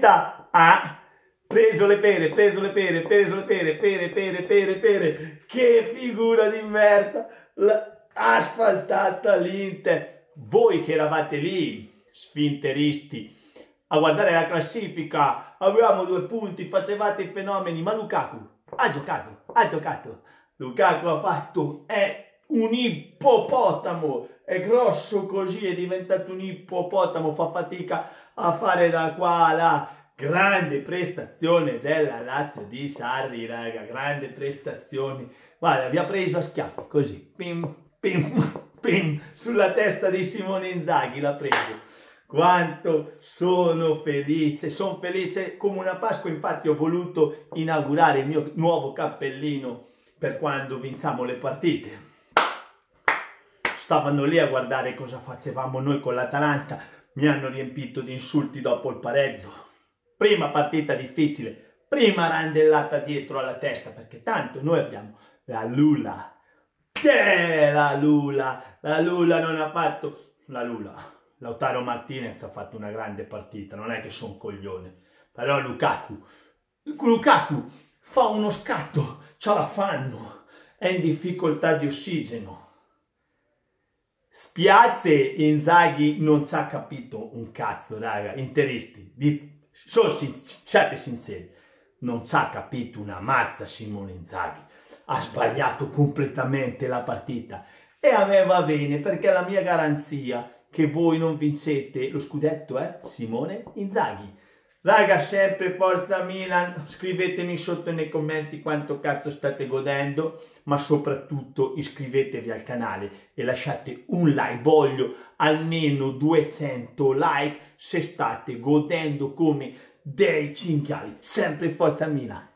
partita ha preso le pere, preso le pere, preso le pere, pere, che figura di merda, asfaltata l'Inter. Voi che eravate lì, sfinteristi, a guardare la classifica, avevamo 2 punti, facevate i fenomeni, ma Lukaku ha giocato, Lukaku ha fatto, è un ippopotamo, è grosso così, è diventato un ippopotamo, fa fatica a fare da qua a là. Grande prestazione della Lazio di Sarri, raga, grande prestazione. Guarda, vi ha preso a schiaffi, così, pim, pim, pim, sulla testa di Simone Inzaghi l'ha preso. Quanto sono felice come una Pasqua. Infatti ho voluto inaugurare il mio nuovo cappellino per quando vinciamo le partite. Stavano lì a guardare cosa facevamo noi con l'Atalanta, mi hanno riempito di insulti dopo il pareggio. Prima partita difficile, prima randellata dietro alla testa, perché tanto noi abbiamo la Lula. La Lula non ha fatto... Lautaro Martinez ha fatto una grande partita, non è che sono un coglione. Però Lukaku fa uno scatto, ce la fanno, è in difficoltà di ossigeno. Spiazze Inzaghi non ci ha capito un cazzo, raga, interisti, siate sinceri, non ci ha capito una mazza Simone Inzaghi, ha sbagliato completamente la partita e a me va bene perché la mia garanzia che voi non vincete lo scudetto è Simone Inzaghi. Raga, sempre forza Milan, scrivetemi sotto nei commenti quanto cazzo state godendo, ma soprattutto iscrivetevi al canale e lasciate un like, voglio almeno 200 like se state godendo come dei cinghiali. Sempre forza Milan.